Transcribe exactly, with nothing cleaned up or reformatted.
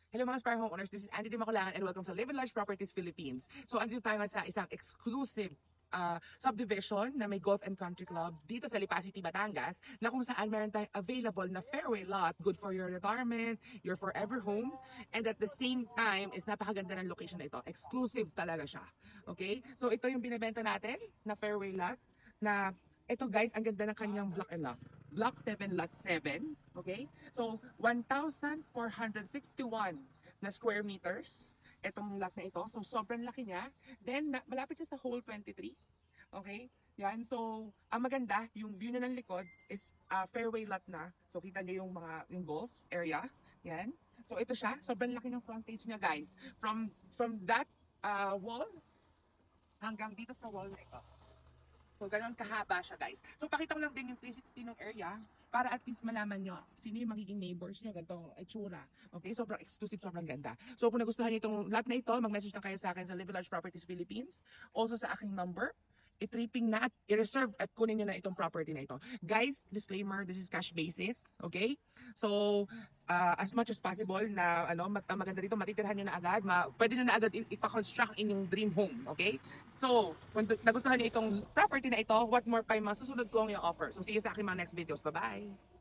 Hello mga Aspire homeowners, this is Andy Di Maculangan and welcome sa Live and Large Properties Philippines. So andito tayo nga sa isang exclusive uh, subdivision na may golf and country club dito sa Lipa City, Batangas, na kung saan meron tayong available na fairway lot, good for your retirement, your forever home, and at the same time is napakaganda ng location na ito. Exclusive talaga siya. Okay? So ito yung binibenta natin na fairway lot na ito guys, ang ganda ng kanyang block and lot. Block seven, lot seven. Okay? So, one thousand four hundred sixty-one na square meters. Itong lot na ito. So, sobrang laki niya. Then, na, malapit siya sa hole twenty-three. Okay? Yan. So, ang maganda, yung view na ng likod is uh, fairway lot na. So, kita niyo yung mga yung golf area. Yan. So, ito siya. Sobrang laki ng frontage niya, guys. From from that uh, wall hanggang dito sa wall na ito. So, ganun kahaba siya, guys. So, pakita ko lang din yung three sixty ng area para at least malaman nyo sino yung magiging neighbors nyo, ganito itsura. Okay? Sobrang exclusive, sobrang ganda. So, kung nagustuhan nyo itong lot na ito, mag-message na kayo sa akin sa Live Large Properties Philippines. Also sa aking number. I-tripping na at i-reserve at kunin nyo na itong property na ito. Guys, disclaimer, this is cash basis. Okay? So, uh, as much as possible na ano, mag maganda dito, matitirhan nyo na agad. Ma pwede nyo na agad ipa-construct inyong dream home. Okay? So, kung nagustuhan nyo itong property na ito, what more pa yung mga susunod kong i-offer. So, see you sa aking mga next videos. Bye-bye!